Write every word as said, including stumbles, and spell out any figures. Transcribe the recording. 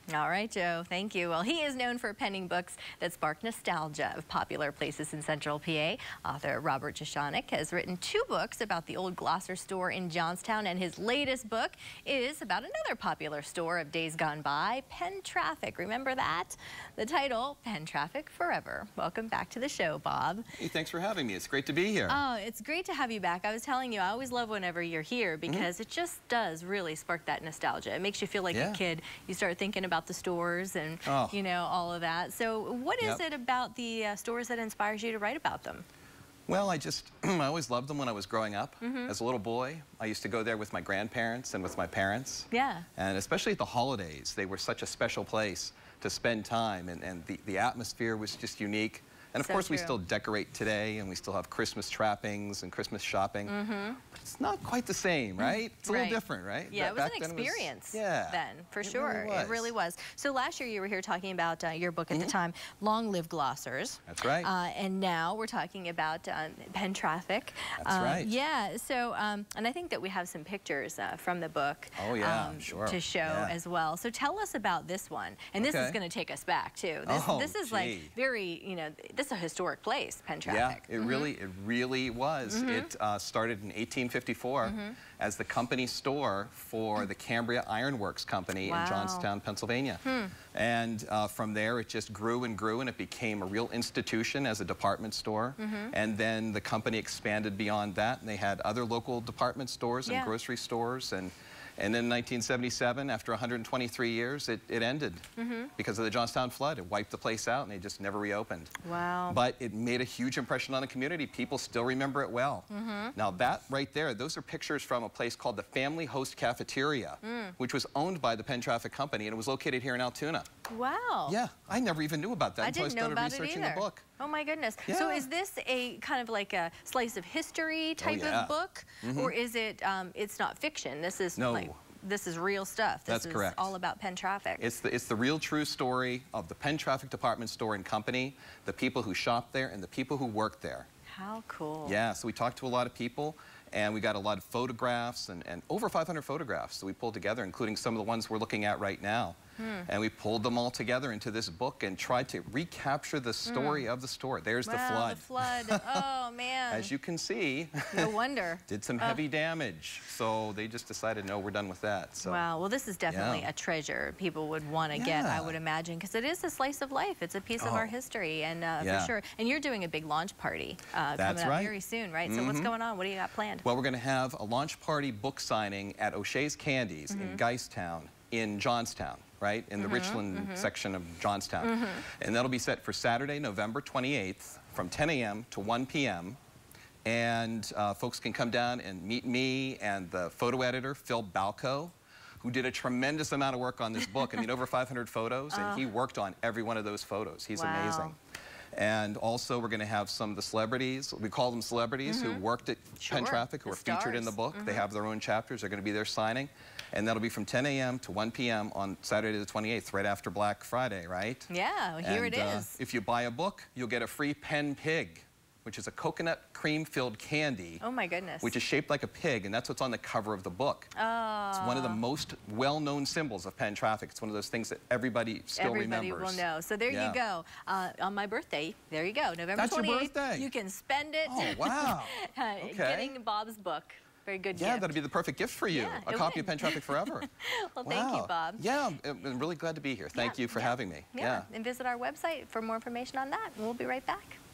All right, Joe. Thank you. Well, he is known for penning books that spark nostalgia of popular places in Central P A. Author Robert Jeschonek has written two books about the old Glosser store in Johnstown, and his latest book is about another popular store of days gone by, PENN TRAFFIC. Remember that? The title, PENN TRAFFIC FOREVER. Welcome back to the show, Bob. Hey, thanks for having me. It's great to be here. Oh, it's great to have you back. I was telling you, I always love whenever you're here because mm-hmm. it just does really spark that nostalgia. It makes you feel like yeah. a kid. You start thinking about the stores and, oh. you know, all of that. So what is yep. it about the uh, stores that inspires you to write about them? Well, I just, I always loved them when I was growing up. Mm-hmm. As a little boy, I used to go there with my grandparents and with my parents. Yeah. And especially at the holidays, they were such a special place to spend time, and, and the, the atmosphere was just unique. And of so course, true. we still decorate today, and we still have Christmas trappings and Christmas shopping. Mm-hmm. But it's not quite the same, right? It's a right. little different, right? Yeah, Back, it was back an then experience it was, yeah, then, for it sure. Really was. It really was. So last year you were here talking about uh, your book at mm-hmm. the time, Long Live Glossers. That's right. Uh, and now we're talking about uh, PENN TRAFFIC. That's uh, right. Yeah, so, um, and I think that we have some pictures uh, from the book oh, yeah, um, sure. to show yeah. as well. So tell us about this one. And this okay. is going to take us back, too. This, oh, this is gee. like very, you know, this is a historic place. PENN TRAFFIC. Yeah, it mm-hmm. really, it really was. Mm-hmm. It uh, started in eighteen fifty-four mm-hmm. as the company store for the Cambria Iron Works Company wow. in Johnstown, Pennsylvania. Hmm. And uh, from there, it just grew and grew, and it became a real institution as a department store. Mm-hmm. And then the company expanded beyond that, and they had other local department stores and yeah. grocery stores. And And then in nineteen seventy-seven, after one hundred twenty-three years, it, it ended mm-hmm. because of the Johnstown flood. It wiped the place out, and they just never reopened. Wow. But it made a huge impression on the community. People still remember it well. Mm-hmm. Now that right there, those are pictures from a place called the Family Host Cafeteria, mm. which which was owned by the PENN TRAFFIC Company, and it was located here in Altoona. Wow. Yeah, I never even knew about that I until I didn't know started about researching it either. the book. Oh my goodness. Yeah. So is this a kind of like a slice of history type oh, yeah. of book? Mm-hmm. Or is it, um, it's not fiction? This is no. like, this is real stuff. This That's is correct. all about PENN TRAFFIC. It's the, it's the real true story of the PENN TRAFFIC department store and company, the people who shop there and the people who work there. How cool. Yeah, so we talked to a lot of people, and we got a lot of photographs, and, and over five hundred photographs that we pulled together, including some of the ones we're looking at right now. Hmm. And we pulled them all together into this book and tried to recapture the story mm. of the store. There's wow, the flood. the flood. Oh, man. As you can see, no wonder. did some uh. heavy damage. So they just decided, no, we're done with that. So, wow, well, this is definitely yeah. a treasure people would want to yeah. get, I would imagine, because it is a slice of life. It's a piece oh. of our history, and uh, yeah. for sure. And you're doing a big launch party uh, That's coming up right. very soon, right? Mm-hmm. So what's going on? What do you got planned? Well, we're going to have a launch party book signing at O'Shea's Candies mm-hmm. in Geisttown in Johnstown, right, in the mm-hmm, Richland mm-hmm. section of Johnstown. Mm-hmm. And that'll be set for Saturday, November twenty-eighth from ten A M to one P M And uh, folks can come down and meet me and the photo editor, Phil Balco, who did a tremendous amount of work on this book. I mean, over five hundred photos, and uh, he worked on every one of those photos. He's wow. amazing. And also, we're going to have some of the celebrities, we call them celebrities, mm-hmm. who worked at sure. PENN TRAFFIC, who the are stars. featured in the book. Mm-hmm. They have their own chapters. They're going to be there signing. And that'll be from ten A M to one P M on Saturday the twenty-eighth, right after Black Friday, right? Yeah, well, here and, it uh, is. If you buy a book, you'll get a free Penn Pig, which is a coconut cream-filled candy. Oh, my goodness. Which is shaped like a pig, and that's what's on the cover of the book. Oh. It's one of the most well-known symbols of PENN TRAFFIC. It's one of those things that everybody still everybody remembers. Everybody will know. So there yeah. you go. Uh, on my birthday, there you go, November that's twenty-eighth. Your birthday. You can spend it oh, wow. uh, okay. getting Bob's book. Very good Yeah, gift. that'd be the perfect gift for you. Yeah, a copy would. of PENN TRAFFIC Forever. Well, wow. thank you, Bob. Yeah, I'm, I'm really glad to be here. Thank yeah, you for yeah. having me. Yeah. yeah. And visit our website for more information on that. We'll be right back.